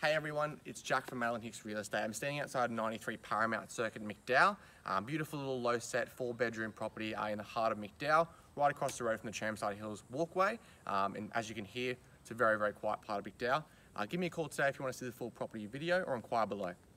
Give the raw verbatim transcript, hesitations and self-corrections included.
Hey everyone, it's Jack from Madeleine Hicks Real Estate. I'm standing outside ninety-three Paramount Circuit in McDowall. Um, beautiful little low set four bedroom property uh, in the heart of McDowall, right across the road from the Chermside Hills walkway. Um, and as you can hear, it's a very, very quiet part of McDowall. Uh, give me a call today if you want to see the full property video or inquire below.